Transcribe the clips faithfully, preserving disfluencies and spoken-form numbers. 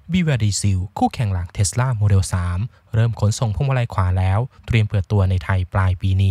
บี วาย ดี Seal คู่แข่งหลัก Tesla Model สาม เริ่มขนส่งพวงมาลัยขวาแล้วเตรียมเปิดตัวในไทยปลายปีนี้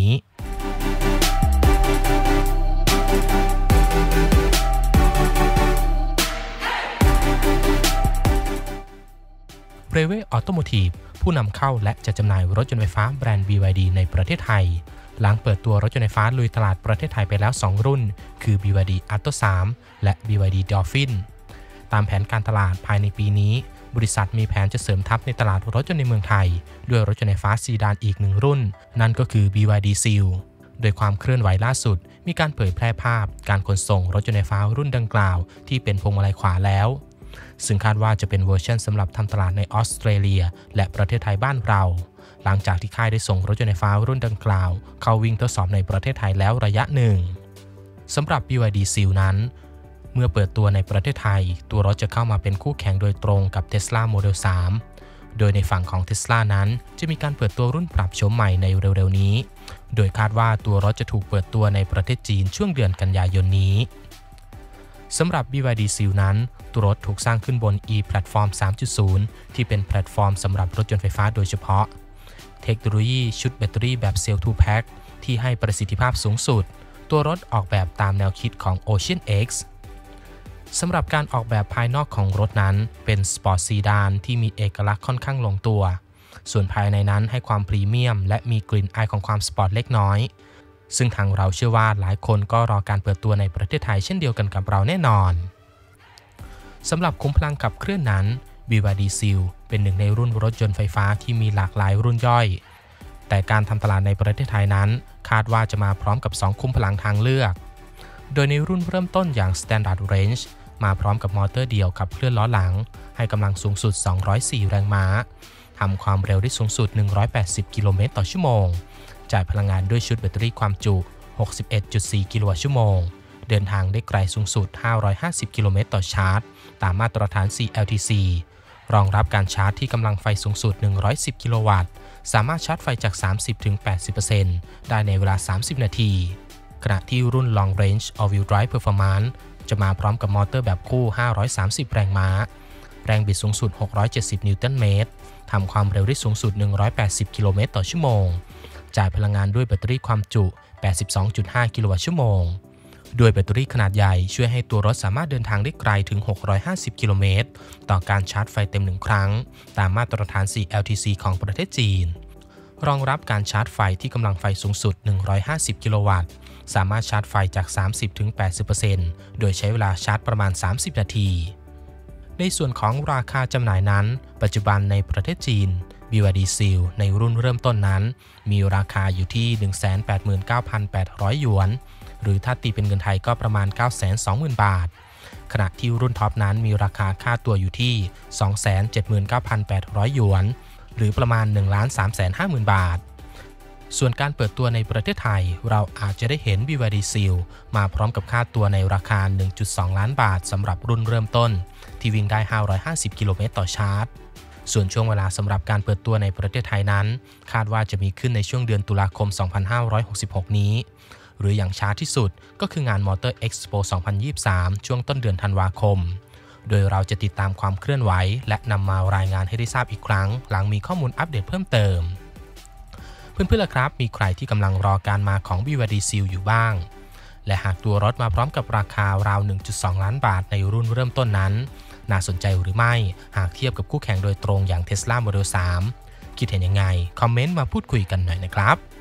เรเว Automotive ผู้นำเข้าและจัดจำหน่ายรถยนต์ไฟฟ้าแบรนด์ บี วาย ดี ในประเทศไทยหลังเปิดตัวรถยนต์ไฟฟ้าลุยตลาดประเทศไทยไปแล้วสองรุ่นคือ บี วาย ดี Atto สาม และ บี วาย ดี Dolphin ตามแผนการตลาดภายในปีนี้บริษัทมีแผนจะเสริมทัพในตลาดรถยนต์ในเมืองไทยด้วยรถยนต์ไฟฟ้าซีดานอีกหนึ่งรุ่นนั่นก็คือ บี วาย ดี Seal โดยความเคลื่อนไหวล่าสุดมีการเผยแพร่ภาพการขนส่งรถยนต์ไฟฟ้ารุ่นดังกล่าวที่เป็นพวงมาลัยขวาแล้วซึ่งคาดว่าจะเป็นเวอร์ชันสำหรับทำตลาดในออสเตรเลียและประเทศไทยบ้านเราหลังจากที่ค่ายได้ส่งรถยนต์ไฟฟ้ารุ่นดังกล่าวเข้าวิ่งทดสอบในประเทศไทยแล้วระยะหนึ่งสำหรับ บี วาย ดี Seal นั้นเมื่อเปิดตัวในประเทศไทยตัวรถจะเข้ามาเป็นคู่แข่งโดยตรงกับ Tesla Model สาม โดยในฝั่งของ Tesla นั้นจะมีการเปิดตัวรุ่นปรับโฉมใหม่ในเร็วๆนี้โดยคาดว่าตัวรถจะถูกเปิดตัวในประเทศจีนช่วงเดือนกันยายนนี้สำหรับ บี วาย ดี Seal นั้นตัวรถถูกสร้างขึ้นบน e-Platform สามจุดศูนย์ ที่เป็นแพลตฟอร์มสำหรับรถยนต์ไฟฟ้าโดยเฉพาะเทคโนโลยีชุดแบตเตอรี่แบบ Cell to Pack ที่ให้ประสิทธิภาพสูงสุดตัวรถออกแบบตามแนวคิดของ Ocean X สำหรับการออกแบบภายนอกของรถนั้นเป็นสปอร์ตซีดานที่มีเอกลักษณ์ค่อนข้างลงตัวส่วนภายในนั้นให้ความพรีเมียมและมีกลิ่นอายของความสปอร์ตเล็กน้อยซึ่งทางเราเชื่อว่าหลายคนก็รอการเปิดตัวในประเทศไทยเช่นเดียวกันกับเราแน่นอนสำหรับคุ้มพลังขับเคลื่อนนั้น บี วาย ดี Seal เป็นหนึ่งในรุ่นรถยนต์ไฟฟ้าที่มีหลากหลายรุ่นย่อยแต่การทำตลาดในประเทศไทยนั้นคาดว่าจะมาพร้อมกับสองคุ้มพลังทางเลือกโดยในรุ่นเริ่มต้นอย่าง Standard Range มาพร้อมกับมอเตอร์เดียวขับเคลื่อนล้อหลังให้กำลังสูงสุดสองร้อยสี่แรงม้าทำความเร็วได้สูงสุดหนึ่งร้อยแปดสิบกิโลเมตรต่อชั่วโมงจ่ายพลังงานด้วยชุดแบตเตอรี่ความจุ หกสิบเอ็ดจุดสี่ กิโลวัตต์ชั่วโมงเดินทางได้ไกลสูงสุดห้าร้อยห้าสิบกิโลเมตรต่อชาร์จตามมาตรฐาน ซี แอล ที ซี รองรับการชาร์จที่กำลังไฟสูงสุดหนึ่งร้อยสิบกิโลวัตต์สามารถชาร์จไฟจาก สามสิบถึงแปดสิบเปอร์เซ็นต์ ได้ในเวลาสามสิบนาทีขณะที่รุ่น Long Range All Wheel Drive Performance จะมาพร้อมกับมอเตอร์แบบคู่ห้าร้อยสามสิบแรงม้าแรงบิดสูงสุดหกร้อยเจ็ดสิบนิวตันเมตรทำความเร็วได้สูงสุดหนึ่งร้อยแปดสิบกิโลเมตรต่อชั่วโมงจ่ายพลังงานด้วยแบตเตอรี่ความจุ แปดสิบสองจุดห้า กิโลวัตต์ชั่วโมงด้วยแบตเตอรี่ขนาดใหญ่ช่วยให้ตัวรถสามารถเดินทางได้ไกลถึงหกร้อยห้าสิบกิโลเมตรต่อการชาร์จไฟเต็มหนึ่งครั้งตามมาตรฐาน ซี แอล ที ซี ของประเทศจีนรองรับการชาร์จไฟที่กำลังไฟสูงสุดหนึ่งร้อยห้าสิบกิโลวัตต์สามารถชาร์จไฟจาก สามสิบถึงแปดสิบเปอร์เซ็นต์ โดยใช้เวลาชาร์จประมาณสามสิบนาทีในส่วนของราคาจำหน่ายนั้นปัจจุบันในประเทศจีน บี วาย ดี Seal ในรุ่นเริ่มต้นนั้นมีราคาอยู่ที่ หนึ่งแสนแปดหมื่นเก้าพันแปดร้อย หยวนหรือถ้าตีเป็นเงินไทยก็ประมาณ เก้าแสนสองหมื่น บาทขณะที่รุ่นท็อปนั้นมีราคาค่าตัวอยู่ที่ สองแสนเจ็ดหมื่นเก้าพันแปดร้อย หยวนหรือประมาณ หนึ่งล้านสามแสนห้าหมื่น บาทส่วนการเปิดตัวในประเทศไทยเราอาจจะได้เห็น บี วาย ดี Seal มาพร้อมกับค่าตัวในราคา หนึ่งจุดสอง ล้านบาทสำหรับรุ่นเริ่มต้นที่วิ่งได้ห้าร้อยห้าสิบกิโลเมตรต่อชาร์จส่วนช่วงเวลาสำหรับการเปิดตัวในประเทศไทยนั้นคาดว่าจะมีขึ้นในช่วงเดือนตุลาคมสองพันห้าร้อยหกสิบหกนี้หรืออย่างช้าที่สุดก็คืองาน Motor Expo สองพันยี่สิบสาม ช่วงต้นเดือนธันวาคมโดยเราจะติดตามความเคลื่อนไหวและนำมารายงานให้ได้ทราบอีกครั้งหลังมีข้อมูลอัปเดตเพิ่มเติมเพื่อนๆล่ะครับมีใครที่กำลังรอการมาของ บี วาย ดี Seal อยู่บ้างและหากตัวรถมาพร้อมกับราคาราว หนึ่งจุดสอง ล้านบาทในรุ่นเริ่มต้นนั้นน่าสนใจหรือไม่หากเทียบกับคู่แข่งโดยตรงอย่าง Tesla Model สาม คิดเห็นยังไงคอมเมนต์มาพูดคุยกันหน่อยนะครับ